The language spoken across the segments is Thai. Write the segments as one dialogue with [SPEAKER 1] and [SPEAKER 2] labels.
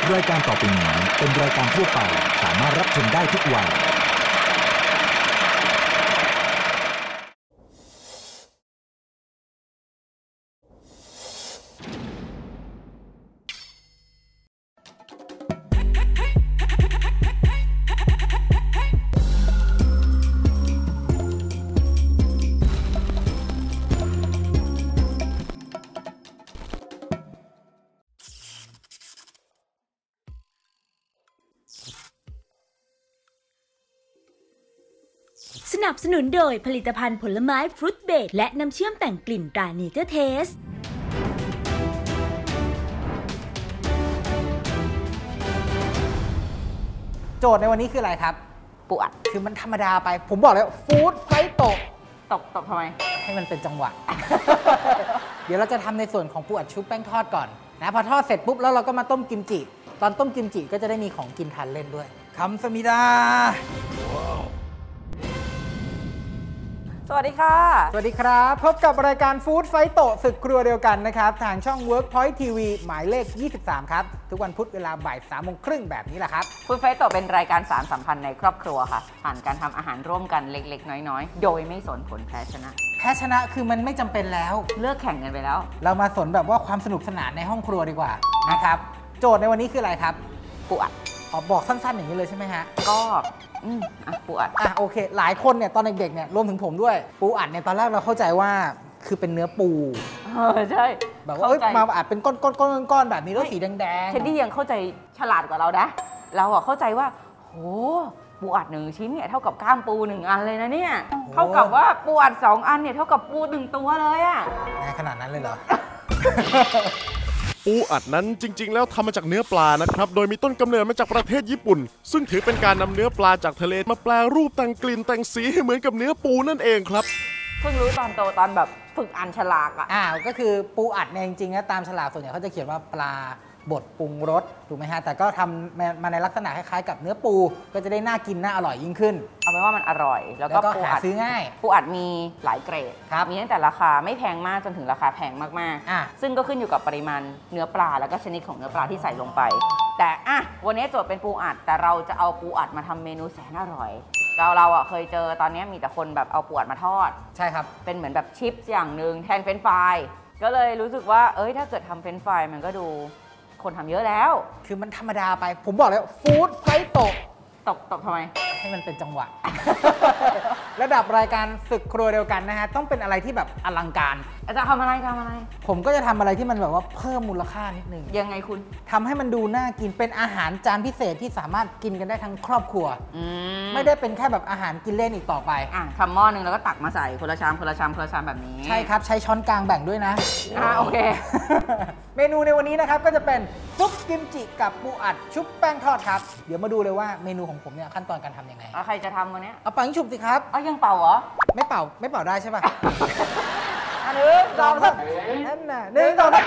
[SPEAKER 1] รายการต่อไปนี้เป็นรายการทั่วไปสามารถรับชมได้ทุกวัย
[SPEAKER 2] สนับสนุนโดยผลิตภัณฑ์ผลไม้ฟรุตเบรดและน้ำเชื่อมแต่งกลิ่นตราเนเจอร์เทส
[SPEAKER 3] โจทย์ในวันนี้คืออะไรครับ
[SPEAKER 4] ปูอัด
[SPEAKER 3] คือมันธรรมดาไปผมบอกแล้วฟู้ดไฟโตะ
[SPEAKER 4] ตกทำไม
[SPEAKER 3] ให้มันเป็นจังหวะ เดี๋ยวเราจะทำในส่วนของปูอัดชุบแป้งทอดก่อนนะพอทอดเสร็จปุ๊บแล้วเราก็มาต้มกิมจิตอนต้มกิมจิก็จะได้มีของกินทานเล่นด้วยคำสมิดา
[SPEAKER 4] สวัสดีค่ะ
[SPEAKER 3] สวัสดีครับพบกับรายการฟู้ดไฟโตะศึกครัวเดียวกันนะครับทางช่อง Workpoint TV หมายเลข 23 ครับทุกวันพุธเวลาบ่าย 3:30 แบบนี้แหละครับ
[SPEAKER 4] ฟู้ดไฟโตะเป็นรายการสารสัมพันธ์ในครอบครัวค่ะผ่านการทำอาหารร่วมกันเล็กๆน้อยๆโดยไม่สนผลแพ้ชนะ
[SPEAKER 3] คือมันไม่จำเป็นแล้ว
[SPEAKER 4] เลิกแข่งกันไปแล้ว
[SPEAKER 3] เรามาสนแบบว่าความสนุกสนานในห้องครัวดีกว่านะครับโจทย์ในวันนี้คืออะไรครับ
[SPEAKER 4] ปูอัด
[SPEAKER 3] บอกสั้นๆอย่างนี้เลยใช่ไหมฮะ
[SPEAKER 4] ก็ปูอัด
[SPEAKER 3] โอเคหลายคนเนี่ยตอนเด็กๆเนี่ยรวมถึงผมด้วยปูอัดเนี่ยตอนแรกเราเข้าใจว่าคือเป็นเนื้อปู
[SPEAKER 4] ใช่
[SPEAKER 3] แบบว่ามาอัดเป็นก้อนๆแบบนี้แล้วสีแดง
[SPEAKER 4] ๆเทดดี้ยังเข้าใจฉลาดกว่าเรานะเราเข้าใจว่าโหปูอัด1ชิ้นเนี่ยเท่ากับก้ามปู1อันเลยนะเนี่ยเท่ากับว่าปูอัด2อันเนี่ยเท่ากับปู1ตัวเลยอะ
[SPEAKER 3] ในขนาดนั้นเลยเหรอ
[SPEAKER 5] ปูอัดนั้นจริงๆแล้วทำมาจากเนื้อปลานะครับโดยมีต้นกำเนิดมาจากประเทศญี่ปุ่นซึ่งถือเป็นการนำเนื้อปลาจากทะเลมาแปรรูปแต่งกลิ่นแต่งสีให้เหมือนกับเนื้อปูนั่นเองครับ
[SPEAKER 4] เพิ่งรู้ตอนโตตอนแบบฝึกอ่านฉลาก
[SPEAKER 3] ก็คือปูอัดเนี่ยจริงๆนะตามฉลากส่วนใหญ่เขาจะเขียนว่าปลาบดปรุงรสถูกไหมฮะแต่ก็ทำมาในลักษณะคล้ายๆกับเนื้อปูก็จะได้น่ากินน่าอร่อยยิ่งขึ้น
[SPEAKER 4] เอาเป็นว่ามันอร่อยแล้วก็
[SPEAKER 3] หาซื้อง่าย
[SPEAKER 4] ปูอัดมีหลายเกรดมีตั้งแต่ราคาไม่แพงมากจนถึงราคาแพงมากๆซึ่งก็ขึ้นอยู่กับปริมาณเนื้อปลาแล้วก็ชนิดของเนื้อปลาที่ใส่ลงไปแต่วันนี้โจทย์เป็นปูอัดแต่เราจะเอาปูอัดมาทำเมนูแสนอร่อยเราเคยเจอตอนนี้มีแต่คนแบบเอาปูอัดมาทอด
[SPEAKER 3] ใช่ครับ
[SPEAKER 4] เป็นเหมือนแบบชิปส์อย่างหนึ่งแทนเฟรนช์ฟรายก็เลยรู้สึกว่าถ้าเกิดทำเฟรนช์ฟรายมันก็ดูคนทำเยอะแล้ว
[SPEAKER 3] คือมันธรรมดาไปผมบอกแล้วฟู้ดไฟโตะ
[SPEAKER 4] ทำไม
[SPEAKER 3] ให้มันเป็นจังหวะ ระดับรายการศึกครัวเดียวกันนะฮะต้องเป็นอะไรที่แบบอลังการ
[SPEAKER 4] จะทำอะไร
[SPEAKER 3] ผมก็จะทำอะไรที่มันแบบว่าเพิ่มมูลค่านิดนึง
[SPEAKER 4] ยังไงคุณ
[SPEAKER 3] ทำให้มันดูน่ากินเป็นอาหารจานพิเศษที่สามารถกินกันได้ทั้งครอบครัวไม่ได้เป็นแค่แบบอาหารกินเล่นอีกต่อไป
[SPEAKER 4] ทำหม้อนึงแล้วก็ตักมาใส่คนละชามแบบนี้
[SPEAKER 3] ใช่ครับใช้ช้อนกลางแบ่งด้วยนะ
[SPEAKER 4] โอเค
[SPEAKER 3] เมนูในวันนี้นะครับก็จะเป็นซุปกิมจิกับปูอัดชุบแป้งทอดครับเดี๋ยวมาดูเลยว่าเมนูของผมเนี่ยขั้นตอนการทำยังไง
[SPEAKER 4] ใครจะทำวันนี้
[SPEAKER 3] เอาปังฉุบสิครับ
[SPEAKER 4] ยังเป่าเหรอ
[SPEAKER 3] ไม่เป่าได้ใช่ป่ะ
[SPEAKER 4] 1 2 3
[SPEAKER 3] นั่นน่ะ1 2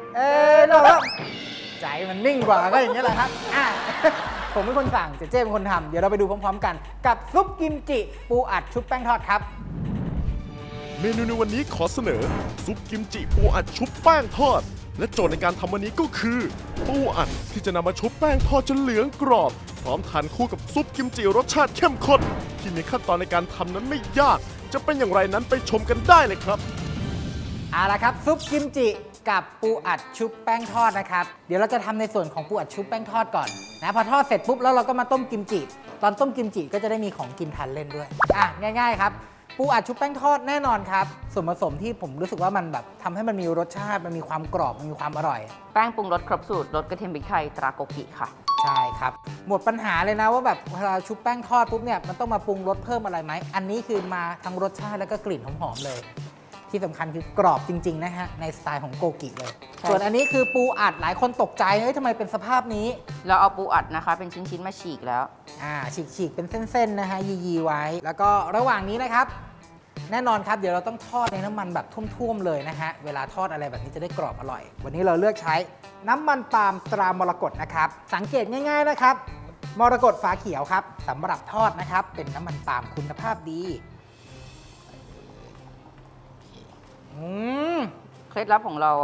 [SPEAKER 3] 3ใจมันนิ่งกว่าก็อย่างนี้แหละครับผมเป็นคนสั่งเจ๊เป็นคนทำเดี๋ยวเราไปดูพร้อมๆกันกับซุปกิมจิปูอัดชุบแป้งทอดครับ
[SPEAKER 5] เมนูในวันนี้ขอเสนอซุปกิมจิปูอัดชุบแป้งทอดและโจทย์ในการทำวันนี้ก็คือปูอัดที่จะนำมาชุบแป้งทอดจนเหลืองกรอบพร้อมทานคู่กับซุปกิมจิรสชาติเข้มข้นที่มีขั้นตอนในการทำนั้นไม่ยากจะเป็นอย่างไรนั้นไปชมกันได้เลยครับ
[SPEAKER 3] เอาละครับซุปกิมจิกับปูอัดชุบแป้งทอดนะครับเดี๋ยวเราจะทำในส่วนของปูอัดชุบแป้งทอดก่อนนะพอทอดเสร็จปุ๊บแล้วเราก็มาต้มกิมจิตอนต้มกิมจิก็จะได้มีของกินทานเล่นด้วยง่ายๆครับปูอัดชุบแป้งทอดแน่นอนครับส่วนผสมที่ผมรู้สึกว่ามันแบบทำให้มันมีรสชาติมันมีความกรอบมันมีความอร่อย
[SPEAKER 4] แป้งปรุงรสครบสูตรรสกระเทียมพริกไทยตราโกกิค่ะ
[SPEAKER 3] ใช่ครับหมดปัญหาเลยนะว่าแบบเวลาชุบแป้งทอดปุ๊บเนี่ยมันต้องมาปรุงรสเพิ่มอะไรไหมอันนี้คือมาทั้งรสชาติแล้วก็กลิ่นหอมๆเลยที่สำคัญคือกรอบจริงๆนะฮะในสไตล์ของโกกิเลยส่วนอันนี้คือปูอัดหลายคนตกใจทำไมเป็นสภาพนี้
[SPEAKER 4] เราเอาปูอัดนะคะเป็นชิ้นๆมาฉีกแล้ว
[SPEAKER 3] ฉีกเป็นเส้นๆนะฮะยีไว้แล้วก็ระหว่างนี้นะครับแน่นอนครับเดี๋ยวเราต้องทอดในน้ำมันแบบท่วมๆเลยนะฮะเวลาทอดอะไรแบบนี้จะได้กรอบอร่อยวันนี้เราเลือกใช้น้ำมันปาล์มตรามรกตนะครับสังเกตง่ายๆนะครับมรกตฝาเขียวครับสำหรับทอดนะครับเป็นน้ำมันปาล์มคุณภาพดี
[SPEAKER 4] เคล็ดลับของเรา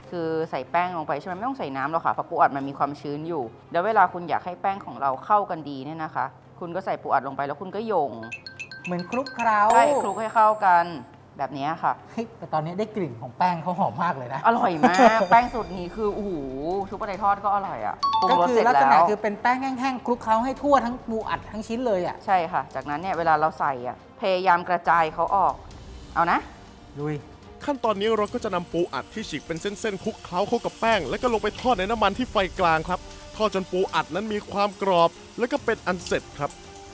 [SPEAKER 4] คือใส่แป้งลงไปใช่ไหมไม่ต้องใส่น้ำหรอกค่ะเพราะปูอัดมันมีความชื้นอยู่แล้วเวลาคุณอยากให้แป้งของเราเข้ากันดีเนี่ยนะคะคุณก็ใส่ปูอัดลงไปแล้วคุณก็โยง
[SPEAKER 3] เหมือนคลุกเคล้า
[SPEAKER 4] ใช่คลุกให้เข้ากันแบบนี้ค่ะ
[SPEAKER 3] แต่ตอนนี้ได้กลิ่นของแป้งเขาหอมมากเลยนะ
[SPEAKER 4] อร่อยมากแป้งสูตรนี้คือโอ้โหชุบปลาไหลทอดก็อร่อยอ่ะ
[SPEAKER 3] ก็คือลักษณะคือเป็นแป้งแห้งๆคลุกเคล้าให้ทั่วทั้งปูอัดทั้งชิ้นเลยอ่ะ
[SPEAKER 4] ใช่ค่ะจากนั้นเนี่ยเวลาเราใส่อ่ะพยายามกระจายเขาออกเอานะ
[SPEAKER 3] ลุย
[SPEAKER 5] ขั้นตอนนี้เราก็จะนำปูอัดที่ฉีกเป็นเส้นๆคลุกเคล้าเข้ากับแป้งแล้วก็ลงไปทอดในน้ำมันที่ไฟกลางครับทอดจนปูอัดนั้นมีความกรอบแล้วก็เป็นอันเสร็จครับ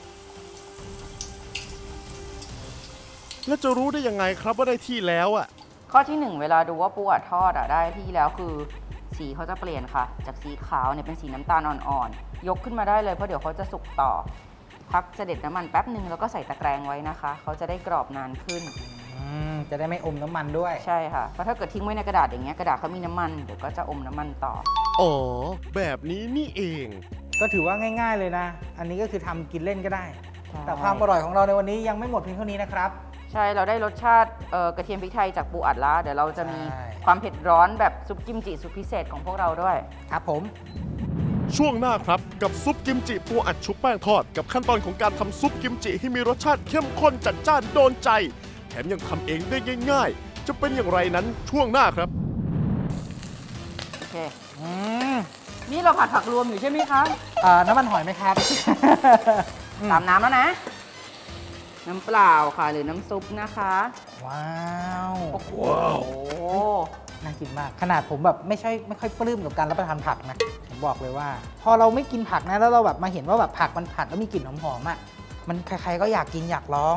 [SPEAKER 5] แล้วจะรู้ได้ยังไงครับว่าได้ที่แล้วอ่ะ
[SPEAKER 4] ข้อที่1เวลาดูว่าปูอัดทอดได้ที่แล้วคือสีเขาจะเปลี่ยนค่ะจากสีขาวเนี่ยเป็นสีน้ำตาลอ่อนๆยกขึ้นมาได้เลยเพราะเดี๋ยวเขาจะสุกต่อพักเสด็จน้ำมันแป๊บนึงแล้วก็ใส่ตะแกรงไว้นะคะเขาจะได้กรอบนานขึ้น
[SPEAKER 3] จะได้ไม่อมน้ำมันด้วย
[SPEAKER 4] ใช่ค่ะเพราะถ้าเกิดทิ้งไว้ในกระดาษอย่างเงี้ยกระดาษเขามีน้ำมันเดี๋ยวก็จะอมน้ำมันต่อ
[SPEAKER 5] อ๋อแบบนี้นี่เอง
[SPEAKER 3] ก็ถือว่าง่ายๆเลยนะอันนี้ก็คือทำกินเล่นก็ได้แต่ความอร่อยของเราในวันนี้ยังไม่หมดเพียงเท่านี้นะครับ
[SPEAKER 4] ใช่เราได้รสชาติกระเทียมพริกไทยจากปูอัดแล้วเดี๋ยวเราจะมีความเผ็ดร้อนแบบซุปกิมจิสุดพิเศษของพวกเราด้วย
[SPEAKER 3] ครับผม
[SPEAKER 5] ช่วงหน้าครับกับซุปกิมจิปูอัดชุบแป้งทอดกับขั้นตอนของการทำซุปกิมจิให้มีรสชาติเข้มข้นจัดจ้านโดนใจแถมยังทำเองได้ง่ายๆจะเป็นอย่างไรนั้นช่วงหน้าครับ
[SPEAKER 4] โอเคนี่เราผัดผักรวมอยู่ใช่ไหมคะ
[SPEAKER 3] น้ำมันหอยไหมครับ
[SPEAKER 4] ตามน้ำแล้วนะน้ำเปล่าค่ะหรือน้ำซุปนะคะ
[SPEAKER 3] ว้าว
[SPEAKER 4] โอ้โห
[SPEAKER 3] น่ากินมากขนาดผมแบบไม่ค่อยปลื้มกับการรับประทานผักนะผมบอกเลยว่าพอเราไม่กินผักนะแล้วเราแบบมาเห็นว่าแบบผักมันผัดแล้วมีกลิ่นหอมๆอ่ะมันใครๆก็อยากกินอยากลอง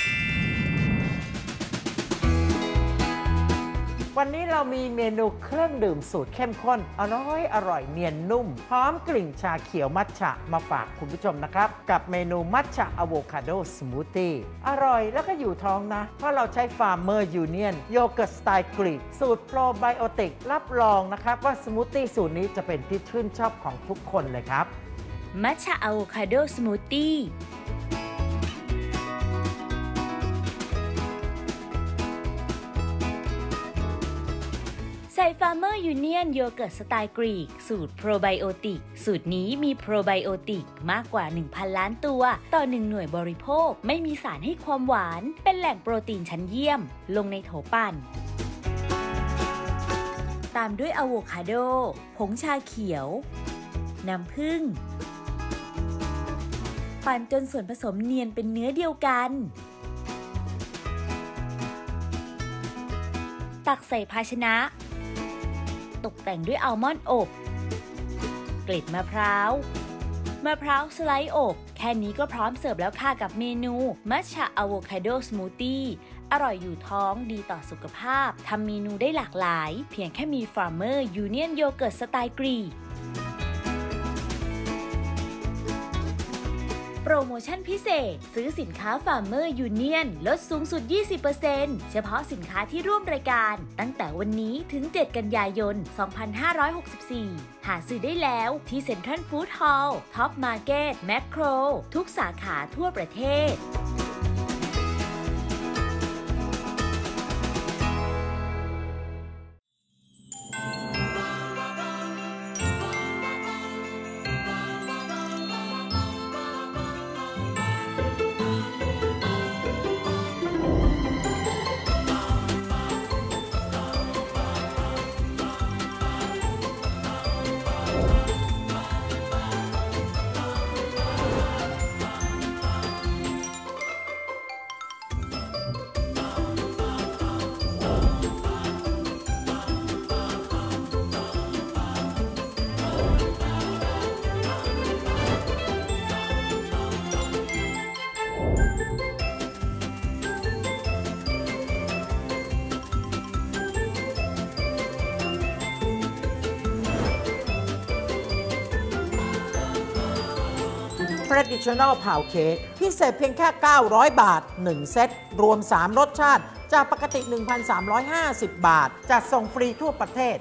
[SPEAKER 6] วันนี้เรามีเมนูเครื่องดื่มสูตรเข้มข้นอร่อยเนียนนุ่มพร้อมกลิ่นชาเขียวมัทฉะมาฝากคุณผู้ชมนะครับกับเมนูมัทฉะอะโวคาโดสมูทตี้อร่อยแล้วก็อยู่ท้องนะเพราะเราใช้ Farmer Union โยเกิร์ตสไตล์กรีกสูตรโปรไบโอติกรับรองนะครับว่าสมูทตี้สูตรนี้จะเป็นที่ชื่นชอบของทุกคนเลยครับ
[SPEAKER 2] มัทฉะอะโวคาโดสมูทตี้ใส่ Farmer Union โยเกิร์ตสไตล์กรีกสูตรโปรไบโอติกสูตรนี้มีโปรไบโอติกมากกว่า 1,000 ล้านตัวต่อ1หน่วยบริโภคไม่มีสารให้ความหวานเป็นแหล่งโปรตีนชั้นเยี่ยมลงในโถปั่นตามด้วยอะโวคาโดผงชาเขียวน้ำผึ้งปั่นจนส่วนผสมเนียนเป็นเนื้อเดียวกันตักใส่ภาชนะตกแต่งด้วยอัลมอนด์อบเกล็ดมะพร้าวสไลด์อบแค่นี้ก็พร้อมเสิร์ฟแล้วค่ะกับเมนูมัทฉะอะโวคาโดสมูทตี้อร่อยอยู่ท้องดีต่อสุขภาพทำเมนูได้หลากหลายเพียงแค่มี Farmer Union โยเกิร์ตสไตล์กรีกโปรโมชั่นพิเศษซื้อสินค้า Farmer Union ลดสูงสุด 20% เฉพาะสินค้าที่ร่วมรายการตั้งแต่วันนี้ถึง 7 กันยายน 2564 หาซื้อได้แล้วที่เซ็นทรัลฟู้ดฮอลล์ท็อปมาร์เก็ตแมคโครทุกสาขาทั่วประเทศ
[SPEAKER 6] Traditional Pound Cake พิเศษเพียงแค่900 บาท1เซตรวม3รสชาติจากปกติ 1,350 บาทจัดส่งฟรีทั่วประเทศ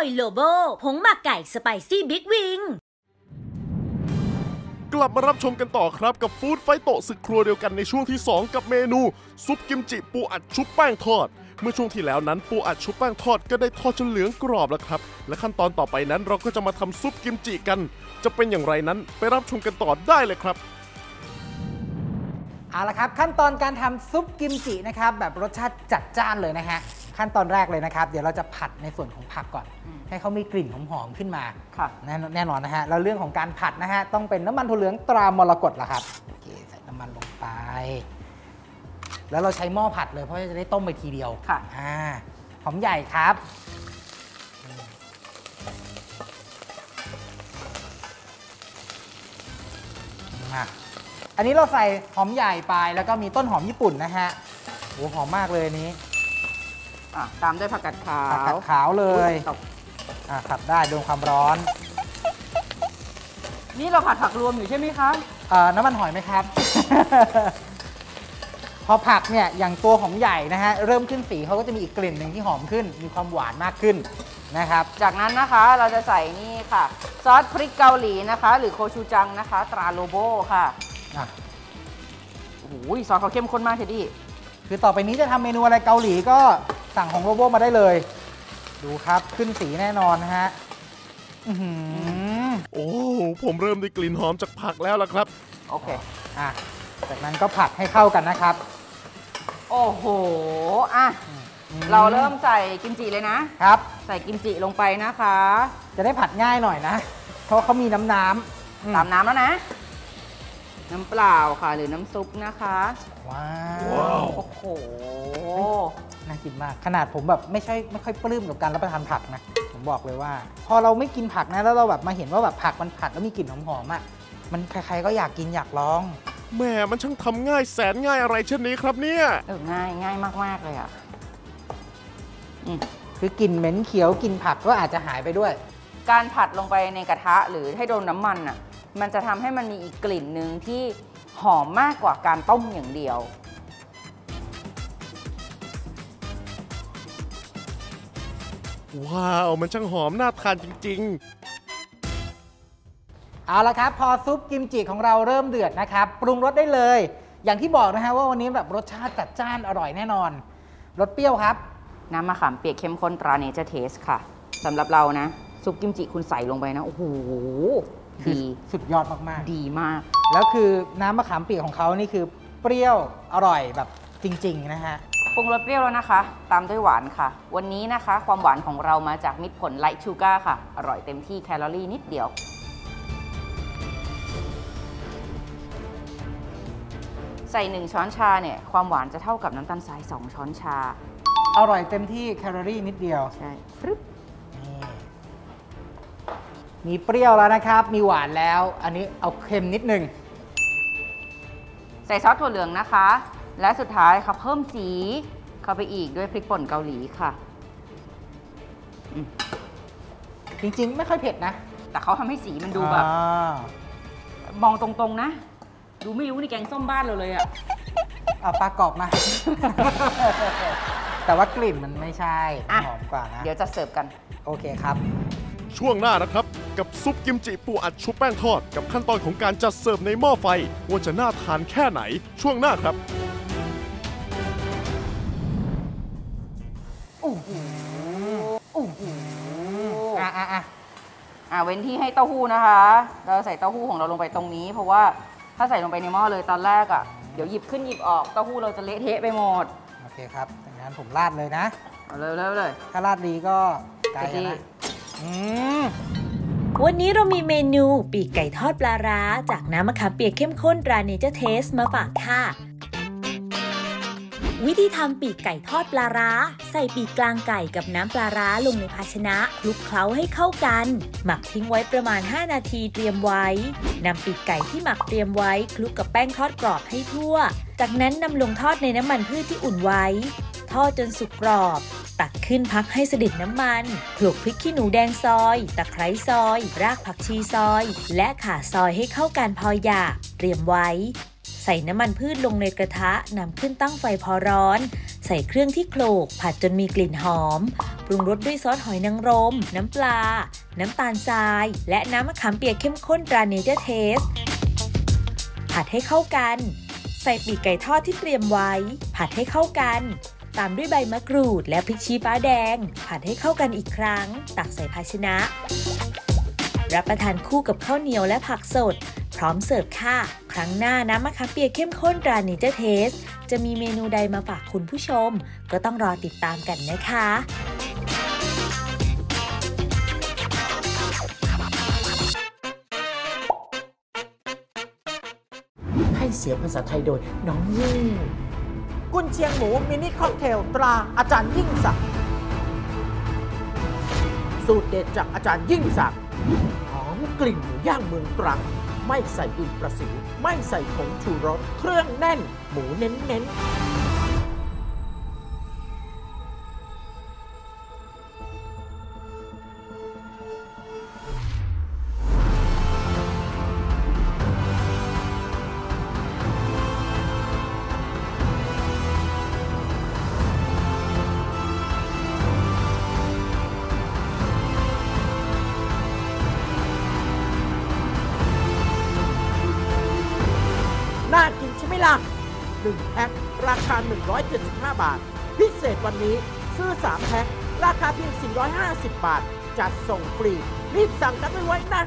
[SPEAKER 2] ยโลโบผงหมักไก่สไปซี่บิ๊กวิง
[SPEAKER 5] กลับมารับชมกันต่อครับกับฟู้ดไฟโตะศึกครัวเดียวกันในช่วงที่ 2 กับเมนูซุปกิมจิปูอัดชุบแป้งทอดเมื่อช่วงที่แล้วนั้นปูอัดชุบแป้งทอดก็ได้ทอดจนเหลืองกรอบแล้วครับและขั้นตอนต่อไปนั้นเราก็จะมาทำซุปกิมจิกันจะเป็นอย่างไรนั้นไปรับชมกันต่อได้เลยครับ
[SPEAKER 3] เอาละครับขั้นตอนการทำซุปกิมจินะครับแบบรสชาติจัดจ้านเลยนะฮะขั้นตอนแรกเลยนะครับเดี๋ยวเราจะผัดในส่วนของผักก่อนให้เขามีกลิ่นหอมๆขึ้นมาแน่นอนนะฮะแล้วเรื่องของการผัดนะฮะต้องเป็นน้ำมันถั่วเหลืองตรามรกตละครับโอเคใส่น้ำมันลงไปแล้วเราใช้หม้อผัดเลยเพราะจะได้ต้มไปทีเดียว
[SPEAKER 4] ค่ะ
[SPEAKER 3] หอมใหญ่ครับอันนี้เราใส่หอมใหญ่ไปแล้วก็มีต้นหอมญี่ปุ่นนะฮะโอ้หอมมากเลยอันนี้
[SPEAKER 4] ตามด้วยผักกาดขาว
[SPEAKER 3] ผักกาดขาวเลยขัดได้โดนความร้อน
[SPEAKER 4] นี่เราผัดผักรวมอยู่ใช่ไหมคะ
[SPEAKER 3] น้ำมันหอยไหมครับ พอผักเนี่ยอย่างตัวหอมใหญ่นะฮะเริ่มขึ้นสีเขาก็จะมีอีกกลิ่นหนึ่งที่หอมขึ้นมีความหวานมากขึ้นนะครับ
[SPEAKER 4] จากนั้นนะคะเราจะใส่นี่ค่ะซอสพริกเกาหลีนะคะหรือโคชูจังนะคะตราโลโบค่ะโอ้โหซอสเขาเข้มข้นมากเทดดี้
[SPEAKER 3] คือต่อไปนี้จะทำเมนูอะไรเกาหลีก็สั่งของโลโบมาได้เลยดูครับขึ้นสีแน่นอนนะฮะ
[SPEAKER 5] โอ้ผมเริ่มได้กลิ่นหอมจากผักแล้วล่ะครับ
[SPEAKER 4] โอเค
[SPEAKER 3] จากนั้นก็ผัดให้เข้ากันนะครับ
[SPEAKER 4] โอ้โหเราเริ่มใส่กิมจิเลยนะครับใส่กิมจิลงไปนะคะ
[SPEAKER 3] จะได้ผัดง่ายหน่อยนะเพราะเขามีน้ำ
[SPEAKER 4] ตามน้ำแล้วนะน้ำเปล่าค่ะหรือน้ำซุปนะคะ
[SPEAKER 3] ว้าว
[SPEAKER 4] โอ้โห
[SPEAKER 3] น่ากินมากขนาดผมแบบไม่ค่อยปลื้มกับการรับประทานผักนะผมบอกเลยว่าพอเราไม่กินผักนะแล้วเราแบบมาเห็นว่าแบบผักมันผัดแล้วมีกลิ่นหอมๆมันใครๆก็อยากกินอยากลอง
[SPEAKER 5] แม่มันช่างทำง่ายแสนง่ายอะไรเช่นนี้ครับเนี่ย
[SPEAKER 4] ง่ายมากๆเลย
[SPEAKER 3] คือกลิ่นเหม็นเขียวกลิ่นผักก็อาจจะหายไปด้วย
[SPEAKER 4] การผัดลงไปในกระทะหรือให้โดนน้ำมันมันจะทำให้มันมีอีกกลิ่นหนึ่งที่หอมมากกว่าการต้มอย่างเดียว
[SPEAKER 5] ว้าวมันช่างหอมน่าทานจริง
[SPEAKER 3] ๆเอาละครับพอซุปกิมจิของเราเริ่มเดือดนะครับปรุงรสได้เลยอย่างที่บอกนะฮะว่าวันนี้แบบรสชาติจัดจ้านอร่อยแน่นอนรสเปรี้ยวครับ
[SPEAKER 4] น้ำมะขามเปียกเข้มข้นตราเนเจอร์เทสค่ะสำหรับเรานะซุปกิมจิคุณใส่ลงไปนะโอ้โหดี
[SPEAKER 3] สุดยอดมาก
[SPEAKER 4] ๆดีมาก
[SPEAKER 3] แล้วคือน้ำมะขามเปียกของเขานี่คือเปรี้ยวอร่อยแบบจริงๆนะฮะ
[SPEAKER 4] ปรุงรสเปรี้ยวแล้วนะคะตามด้วยหวานค่ะวันนี้นะคะความหวานของเรามาจากมิตรผลไลท์ชูการ์ค่ะอร่อยเต็มที่แคลอรี่นิดเดียวใส่1ช้อนชาเนี่ยความหวานจะเท่ากับน้ำตาลทราย2ช้อนชา
[SPEAKER 3] อร่อยเต็มที่แคลอรี่นิดเดียว
[SPEAKER 4] ใช่
[SPEAKER 3] มีเปรี้ยวแล้วนะครับมีหวานแล้วอันนี้เอาเค็มนิดนึง
[SPEAKER 4] ใส่ซอสถั่วเหลืองนะคะและสุดท้ายค่ะเพิ่มสีเข้าไปอีกด้วยพริกป่นเกาหลีค่ะ
[SPEAKER 3] จริงๆไม่ค่อยเผ็ดนะ
[SPEAKER 4] แต่เขาทำให้สีมันดูแบบมองตรงๆนะดูไม่รู้ในแกงส้มบ้านเราเลย
[SPEAKER 3] เอาปลากรอบมา แต่ว่ากลิ่นมันไม่ใช่หอมกว่านะ
[SPEAKER 4] เดี๋ยวจะเสิร์ฟกัน
[SPEAKER 3] โอเคครับ
[SPEAKER 5] ช่วงหน้านะครับกับซุปกิมจิปูอัดชุบแป้งทอดกับขั้นตอนของการจัดเสิร์ฟในหม้อไฟว่าจะน่าทานแค่ไหนช่วงหน้าครับ
[SPEAKER 4] เว้นที่ให้เต้าหู้นะคะเราใส่เต้าหู้ของเราลงไปตรงนี้เพราะว่าถ้าใส่ลงไปในหม้อเลยตอนแรกเดี๋ยวหยิบขึ้นหยิบออกเต้าหู้เราจะเละเทะไปหมด
[SPEAKER 3] โอเคครับอย่างนั้นผมราดเลยนะ
[SPEAKER 4] เอาเลย
[SPEAKER 3] ถ้าราดดีก็ไก่นะ
[SPEAKER 2] วันนี้เรามีเมนูปีกไก่ทอดปลาร้าจากน้ำมะขามเปียกเข้มข้นตราเนเจอร์เทสมาฝากค่ะวิธีทำปีกไก่ทอดปลาร้าใส่ปีกกลางไก่กับน้ำปลาร้าลงในภาชนะคลุกเคล้าให้เข้ากันหมักทิ้งไว้ประมาณ5นาทีเตรียมไว้นำปีกไก่ที่หมักเตรียมไว้คลุกกับแป้งทอดกรอบให้ทั่วจากนั้นนำลงทอดในน้ำมันพืชที่อุ่นไว้ทอดจนสุกกรอบตักขึ้นพักให้เสด็จน้ำมันโขลกพริกขี้หนูแดงซอยตะไคร้ซอยรากผักชีซอยและข่าซอยให้เข้ากันพอหยาบเตรียมไว้ใส่น้ำมันพืชลงในกระทะนำขึ้นตั้งไฟพอร้อนใส่เครื่องที่โขลกผัดจนมีกลิ่นหอมปรุงรสด้วยซอสหอยนางรมน้ำปลาน้ำตาลทรายและน้ำมะขามเปียกเข้มข้นตราเนเจอร์เทสผัดให้เข้ากันใส่ปีกไก่ทอดที่เตรียมไว้ผัดให้เข้ากันตามด้วยใบมะกรูดและพริกชี้ฟ้าแดงผัดให้เข้ากันอีกครั้งตักใส่ภาชนะรับประทานคู่กับข้าวเหนียวและผักสดพร้อมเสิร์ฟค่ะครั้งหน้าน้ำมะขามเปียกเข้มข้นตราเนเจอร์เทสจะมีเมนูใดมาฝากคุณผู้ชมก็ต้องรอติดตามกันนะคะ
[SPEAKER 6] ให้เสียงภาษาไทยโดยน้องยิ่งกุนเชียงหมูมินิค็อกเทลตราอาจารย์ยิ่งศักดิ์สูตรเด็ดจากอาจารย์ยิ่งศักดิ์หอมกลิ่นหมูย่างเมืองตรังไม่ใส่ดินประสิวไม่ใส่ผงชูรสเครื่องแน่นหมูเน้นๆน่ากินใช่ไหมล่ะ1แพ็คราคา175 บาทพิเศษวันนี้ซื้อ3แพ็คราคาเพียง450 บาทจัดส่งฟรีรีบสั่งกันไว้นะ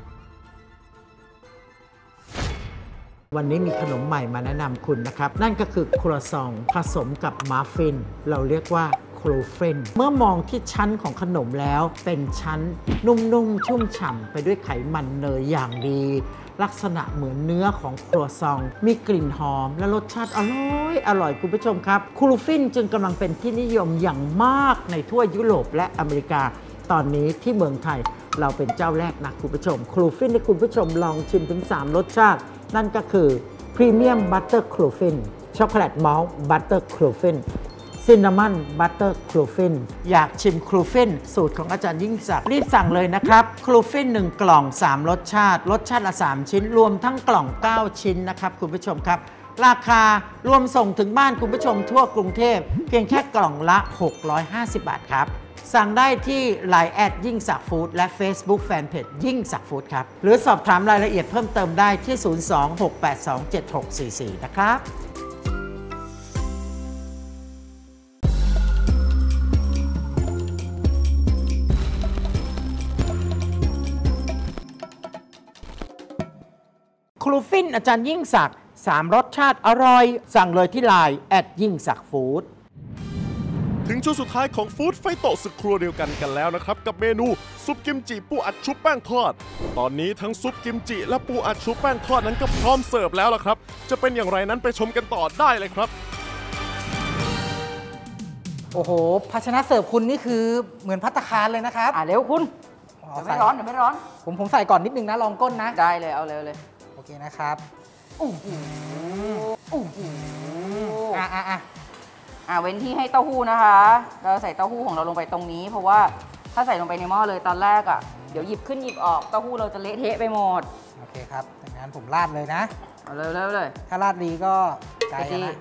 [SPEAKER 6] วันนี้มีขนมใหม่มาแนะนำคุณนะครับนั่นก็คือครัวซองผสมกับมัฟฟินเราเรียกว่าครูเฟนเมื่อมองที่ชั้นของขนมแล้วเป็นชั้นนุ่มๆชุ่มฉ่ำไปด้วยไขมันเนยอย่างดีลักษณะเหมือนเนื้อของครัวซองมีกลิ่นหอมและรสชาติอร่อยคุณผู้ชมครับครูฟินจึงกำลังเป็นที่นิยมอย่างมากในทั่วยุโรปและอเมริกาตอนนี้ที่เมืองไทยเราเป็นเจ้าแรกนะคุณผู้ชมครูฟินให้คุณผู้ชมลองชิมถึง3รสชาตินั่นก็คือพรีเมียมบัตเตอร์ครูฟินช็อกโกแลตมอลต์บัตเตอร์ครูฟินซินนามอนบัตเตอร์ครูฟินอยากชิมครูฟินสูตรของอาจารย์ยิ่งศักดิ์รีบสั่งเลยนะครับครูฟิน1กล่อง3รสชาติละ3ชิ้นรวมทั้งกล่อง9ชิ้นนะครับคุณผู้ชมครับราคารวมส่งถึงบ้านคุณผู้ชมทั่วกรุงเทพเพียงแค่กล่องละ650 บาทครับสั่งได้ที่ LINE แอดยิ่งศักดิ์ฟู้ดและ Facebook Fanpage ยิ่งศักดิ์ฟู้ดครับหรือสอบถามรายละเอียดเพิ่มเติมได้ที่02-682-7644นะครับครูฟินอาจารย์ยิ่งศักดิ์3รสชาติอร่อยสั่งเลยที่ LINE แอดยิ่งศักดิ์ฟู้ด
[SPEAKER 5] ถึงช่วงสุดท้ายของฟู้ดไฟโตศึกครัวเดียวกันแล้วนะครับกับเมนูซุปกิมจิปูอัดชุบแป้งทอดตอนนี้ทั้งซุปกิมจิและปูอัดชุบแป้งทอดนั้นก็พร้อมเสิร์ฟแล้วล่ะครับจะเป็นอย่างไรนั้นไปชมกันต่อได้เลยครับ
[SPEAKER 3] โอ้โหภาชนะเสิร์ฟคุณนี่คือเหมือนภัตตาคารเลยนะครับ
[SPEAKER 4] เร็วคุณเดี๋ยวไม่ร้อน
[SPEAKER 3] ผมใส่ก่อนนิดนึงนะลองก้นนะ
[SPEAKER 4] ได้เลยเอาเลย
[SPEAKER 3] โอเคนะครับ
[SPEAKER 4] เว้นที่ให้เต้าหู้นะคะเราใส่เต้าหู้ของเราลงไปตรงนี้เพราะว่าถ้าใส่ลงไปในหม้อเลยตอนแรกเดี๋ยวหยิบขึ้นหยิบออกเต้าหู้เราจะเละเทะไปหมด
[SPEAKER 3] โอเคครับดังนั้นผมราดเลยนะ
[SPEAKER 4] เอาเลย
[SPEAKER 3] ถ้าราดดีก็ไกลนะ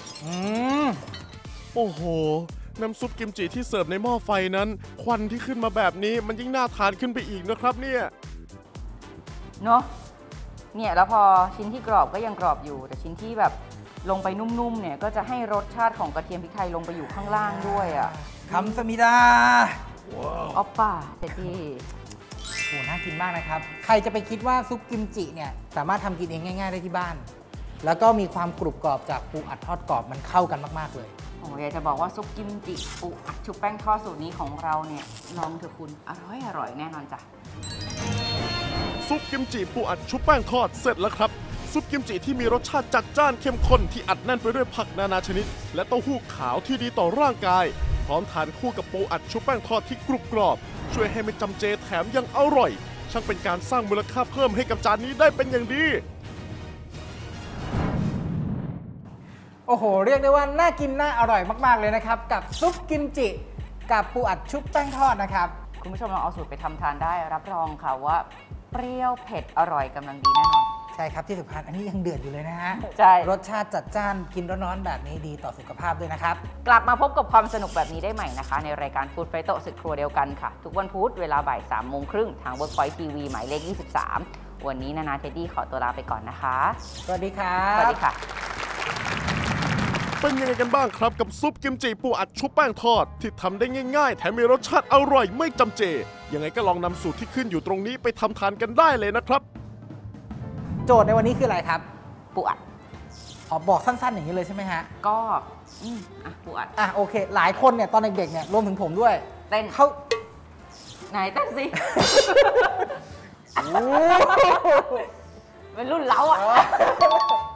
[SPEAKER 5] โอ้โหน้ำซุปกิมจิที่เสิร์ฟในหม้อไฟนั้นควันที่ขึ้นมาแบบนี้มันยิ่งน่าทานขึ้นไปอีกนะครับเนี่ย
[SPEAKER 4] เนาะเนี่ยแล้วพอชิ้นที่กรอบก็ยังกรอบอยู่แต่ชิ้นที่แบบลงไปนุ่มๆเนี่ยก็จะให้รสชาติของกระเทียมพริกไทยลงไปอยู่ข้างล่างด้วย
[SPEAKER 3] คำสมิดา
[SPEAKER 4] อ๊อปป้าเต็ที่
[SPEAKER 3] โหน่ากินมากนะครับใครจะไปคิดว่าซุปกิมจิเนี่ยสามารถทำกินเองง่ายๆได้ที่บ้านแล้วก็มีความกรุบกรอบจากปูอัดทอดกรอบมันเข้ากันมากๆเลย
[SPEAKER 4] อยากจะบอกว่าซุปกิมจิปูอัดชุบแป้งทอดสูตรนี้ของเราเนี่ยลองเถอะคุณอร่อยแน่นอนจ้ะ
[SPEAKER 5] ซุปกิมจิปูอัดชุบแป้งทอดเสร็จแล้วครับซุปกิมจิที่มีรสชาติจัดจ้านเข้มข้นที่อัดแน่นไปด้วยผักนานาชนิดและเต้าหู้ขาวที่ดีต่อร่างกายพร้อมทานคู่กับปูอัดชุบแป้งทอดที่กรุบกรอบช่วยให้ไม่จำเจแถมยังอร่อยช่างเป็นการสร้างมูลค่าเพิ่มให้กับจานนี้ได้เป็นอย่างดี
[SPEAKER 3] โอ้โหเรียกได้ว่าน่ากินน่าอร่อยมากๆเลยนะครับกับซุปกิมจิกับปูอัดชุบแป้งทอดนะครับ
[SPEAKER 4] คุณผู้ชมลองเอาสูตรไปทำทานได้รับรองค่ะว่าเปรี้ยวเผ็ดอร่อยกำลังดีแน่นอน
[SPEAKER 3] ใช่ครับที่สำคัญอันนี้ยังเดือดอยู่เลยนะฮะ
[SPEAKER 4] ใช่
[SPEAKER 3] รสชาติจัดจ้านกินร้อนๆแบบนี้ดีต่อสุขภาพด้วยนะครับ
[SPEAKER 4] กลับมาพบกับความสนุกแบบนี้ได้ใหม่นะคะ ในรายการฟู้ดไฟโตศึกครัวเดียวกันค่ะ ทุกวันพุธเวลาบ่าย 3:30 ทาง Workpoint TV หมายเลข 23 วันนี้นานาเทดดี้ขอตัวลาไปก่อนนะคะ
[SPEAKER 3] สวัสดีครับ
[SPEAKER 4] สวัสดีค่ะ
[SPEAKER 5] เป็นยังไงกันบ้างครับกับซุปกิมจิปูอัดชุบแป้งทอด ที่ทำได้ง่ายๆ แถมมีรสชาติอร่อยไม่จำเจ ยังไงก็ลองนำสูตรที่ขึ้นอยู่ตรงนี้ไปทำทานกันได้เลยนะครับ
[SPEAKER 3] โจทย์ในวันนี้คืออะไรครับ
[SPEAKER 4] ปูอัด
[SPEAKER 3] บอกสั้นๆอย่างนี้เลยใช่ไหมฮะ
[SPEAKER 4] ก็ปูอัด
[SPEAKER 3] โอเค หลายคนเนี่ยตอนเด็กๆเนี่ยรวมถึงผมด้วย
[SPEAKER 4] เต้น
[SPEAKER 3] เขา
[SPEAKER 4] ไหนเต้นสิ เป็นรุ่นเราอ่ะ